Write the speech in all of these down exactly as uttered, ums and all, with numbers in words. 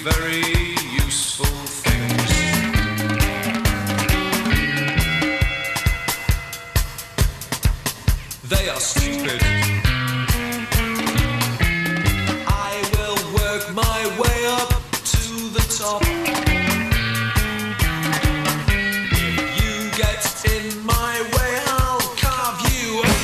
very useful things. They are stupid. I will work my way up to the top. If you get in my way, I'll carve you up.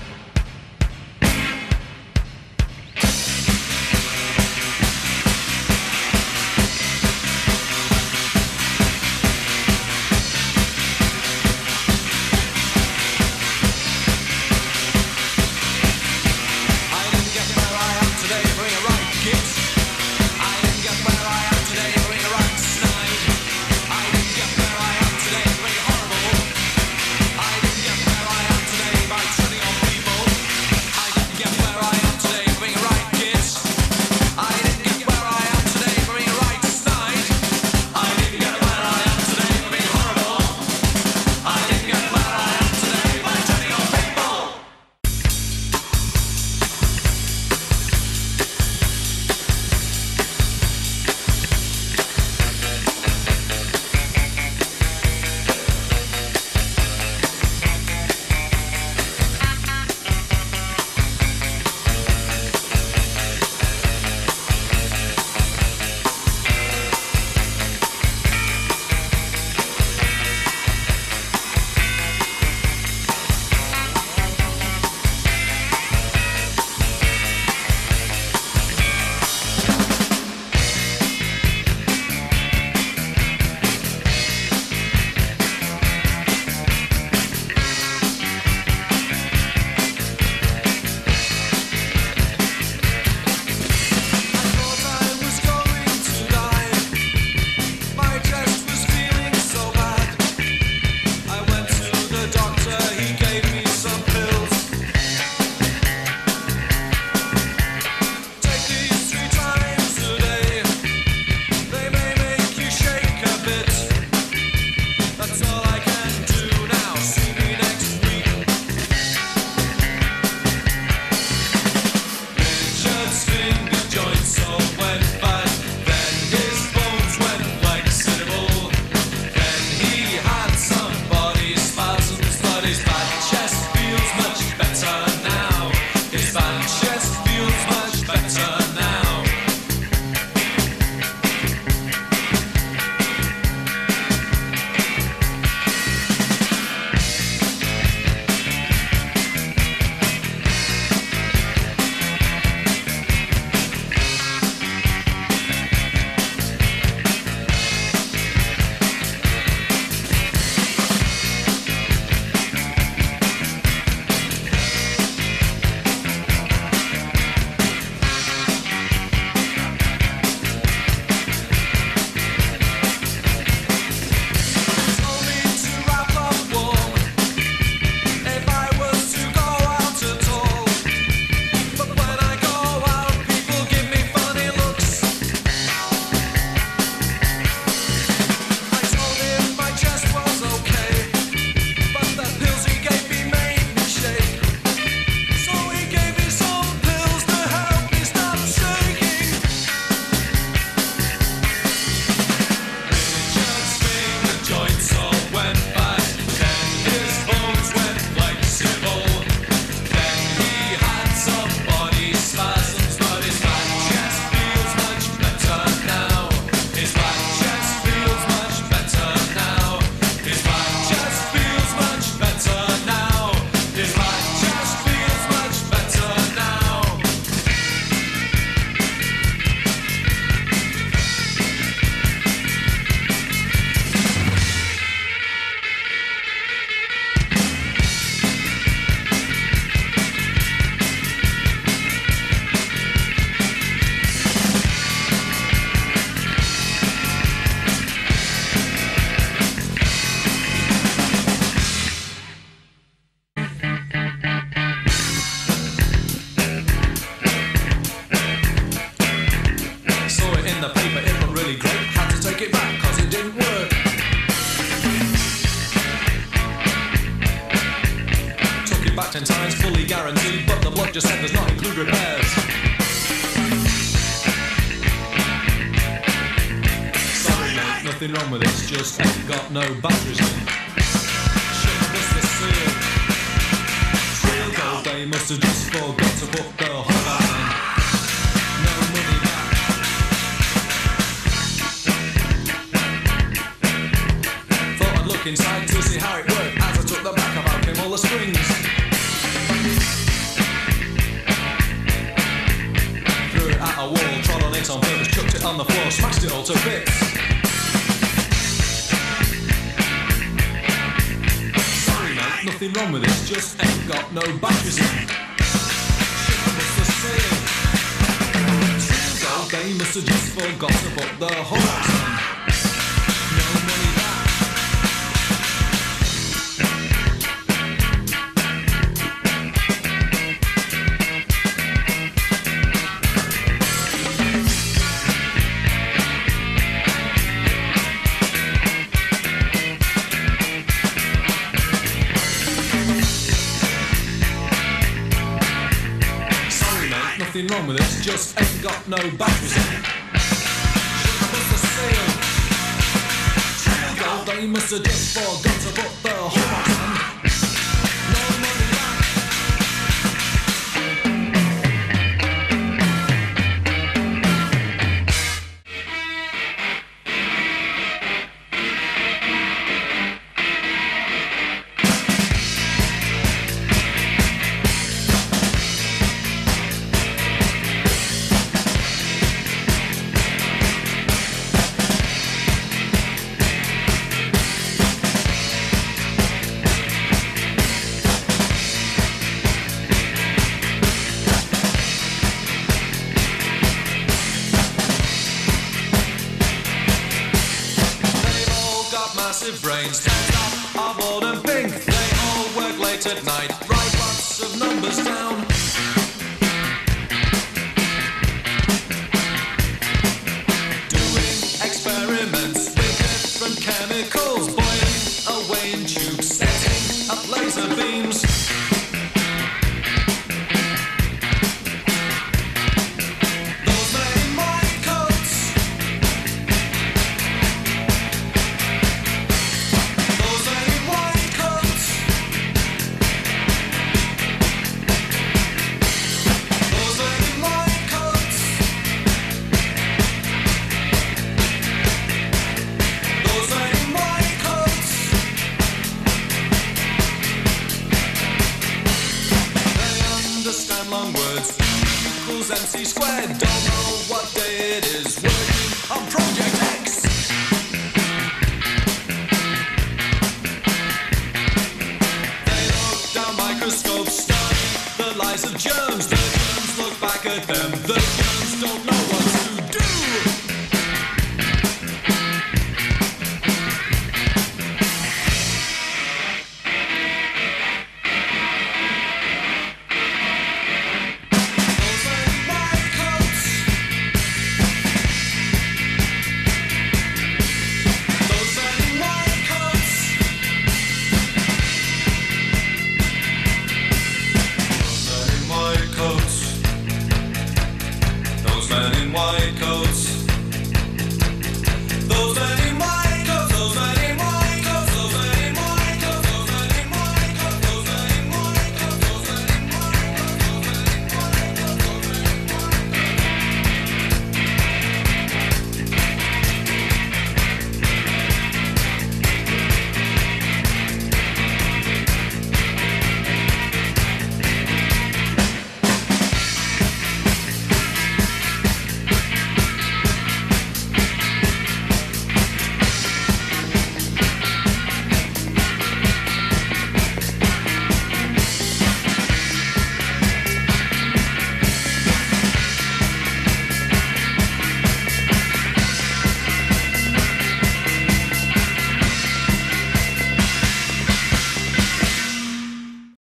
ten times, fully guaranteed, but the bloke just said does not include repairs. nothing wrong with it, it's just ain't got no batteries in. Shut bust the seal. Real gold, they must have just forgot to put the hot in. No money back. Thought I'd look inside to see how it worked. As I took the back, out came all the springs. Threw it at a wall, trod on it on purpose, chucked it on the floor, smashed it all to bits. Sorry mate, nothing wrong with it, just ain't got no batteries in. What's the saying? True gold, they must have just forgot to put the horse in. No money back. Nothing wrong with it, just ain't got no batteries in. What's the sale? True gold, they must have just forgot to put the horse in. No money back. Massive brains, top are bold and pink. They all work late at night, write lots of numbers down. Doing experiments with different chemicals, boiling away in tubes, setting up laser beams. Those made my coats. Understand long words equals M C squared.